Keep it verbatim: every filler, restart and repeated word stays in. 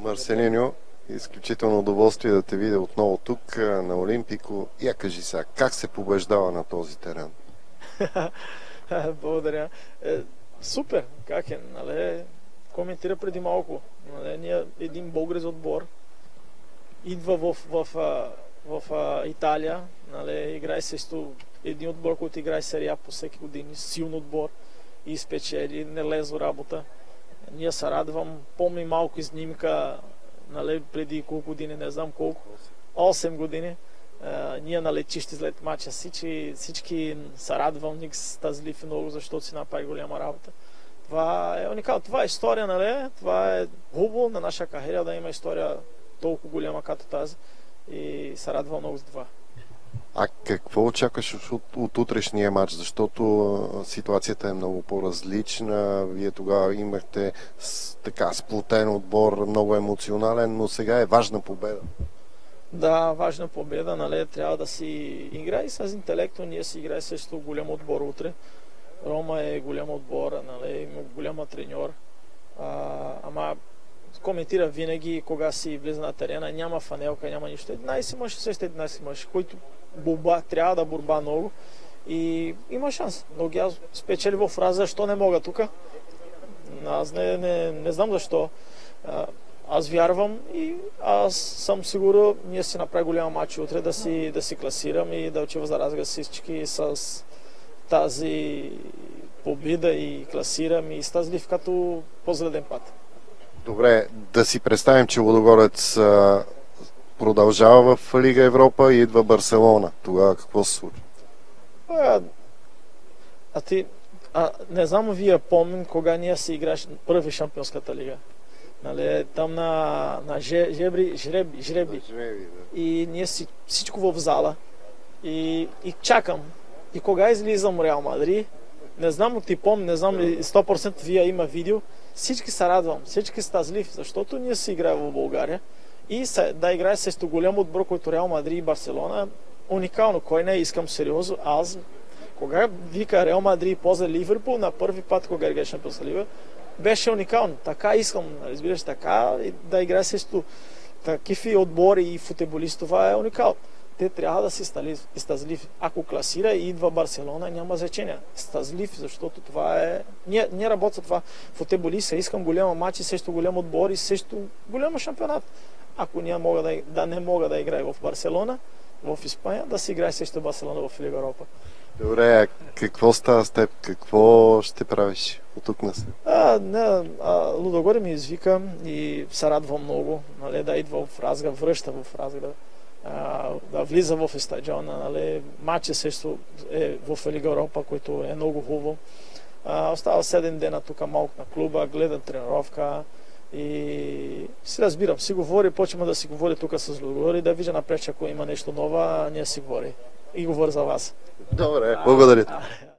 Марселиньо, изключително удоволствие да те видя отново тук на Олимпико. Я кажи сега, как се побеждава на този терен? Благодаря. Е, супер, как е, нали? Коментира преди малко. Нали? Ние един български отбор идва в, в, в, в, в Италия, нали? Играе срещу един отбор, който играе серия по всеки години, силен отбор и спечели, не лезо работа. Ние се радвам, помни малко снимка, нали, преди колко години, не знам колко, осем години. Uh, ние на летище след матча всички, всички се радвам, ник се тазлив много, защото си направи голяма работа. Това е уникално, това е история, нали? Това е хубаво на наша кариера да има история толкова голяма като тази и се радвам много за това. А какво очакваш от, от утрешния матч? Защото ситуацията е много по-различна. Вие тогава имахте с, така сплотен отбор, много емоционален, но сега е важна победа. Да, важна победа, нали, трябва да си играе с интелекто, ние си играе също голям отбор утре. Рома е голям отбор, нали, има голяма треньор, а, ама коментира винаги, кога си влиза на терена, няма фанелка, няма нищо. единайсет мъж, също единайсет мъж, който борба, трябва да борба много и има шанс. Но ги аз спечели в фраза, защо не мога тук? Аз не, не, не знам защо. Аз вярвам и аз съм сигурен, ние си направим голям матч утре да си, да си класирам и да отива за разга всички с тази победа и класирам и стазлив като по-зреден път. Добре, да си представим, че Лудогорец продължава в Лига Европа и идва Барселона. Тогава какво се случва? А, а ти, а, не знам вие помним кога ние си играш първи шампионската лига. Нали, там на, на жебри, жреби, жреби. жреби да. И ние си, всичко в зала и, и чакам. И кога излизам Реал Мадрид, не знам ти помня, не знам ли сто процента вие има видео, всички се радвам, всички са тазлив, защото ние си играем в България и се, да играе срещу голям отбор, който Реал Мадрид и Барселона, уникално, кой не искам сериозно, аз кога вика Реал Мадрид после Ливърпул, на първи път, кога играе шампионска лига, беше уникално. Така искам, разбираш, така да играе срещу такива отбори и футболисти, това е уникално. Те трябва да си стазлив. Ако класира и идва Барселона, няма значение. Стазлив, защото това е... Ние, ние работим това. Футболиста, искам голяма матчи срещу голям отбор и срещу голяма шампионат. Ако ние мога да, да не мога да играе в Барселона, в Испания, да си играе срещу Барселона в Лига Европа. Добре, а какво става с теб? Какво ще правиш от тук насам? А, не, а, Лудогорец ми извика и се радва много, нали, да идва в Разград, връща в Разград, а, да влиза в стадиона, нали, матчи също е в Лига Европа, който е много хубаво. А, остава седем дена тук малко на клуба, гледам тренировка и си разбирам, си говори, почваме да си говори тук с Лудогорец, да видя напред, ако има нещо ново, ние си говори и говори за вас. Добре, благодаря.